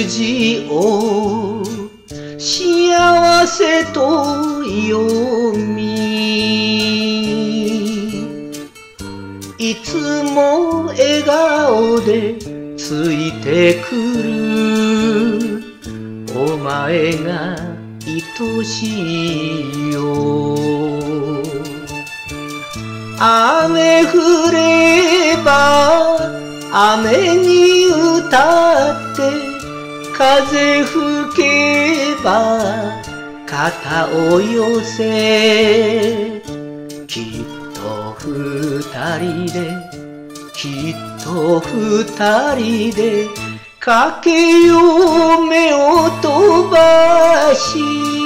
字を幸せと読み、いつも笑顔でついてくるお前が愛しいよ。雨降れば雨に歌って、風吹けば肩を寄せ、きっと二人できっと二人でかけよう目を飛ばし、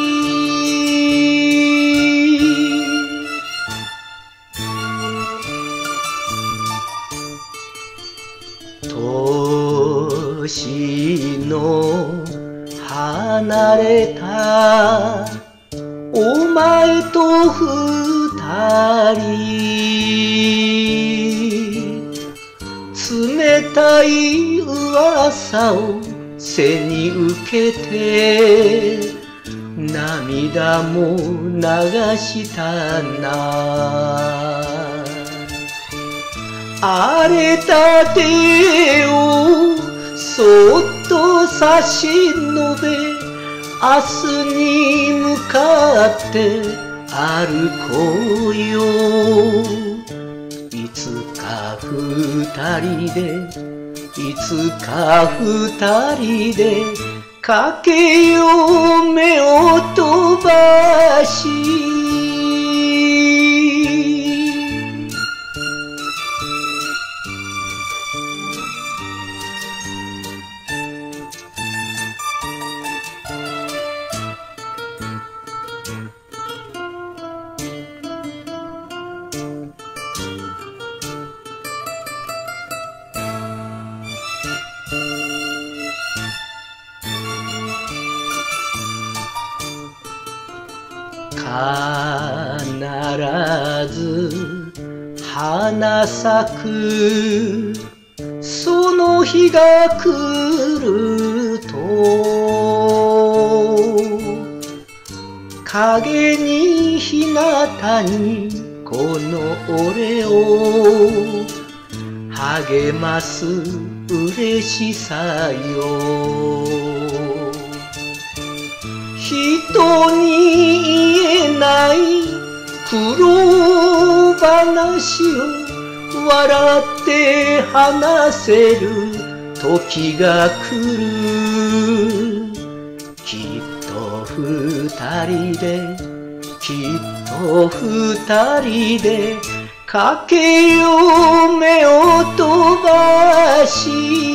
年の離れたお前と二人、冷たい噂を背に受けて涙も流したな。荒れた手をそっと差し伸べ、明日に向かって歩こうよ。いつか二人でいつか二人でかけよう目を飛ばし、必ず花咲くその日が来ると、影に日向にこの俺を励ます嬉しさよ。人に言えない苦労話を笑って話せる時が来る。きっと二人できっと二人でかけよう目を飛ばし、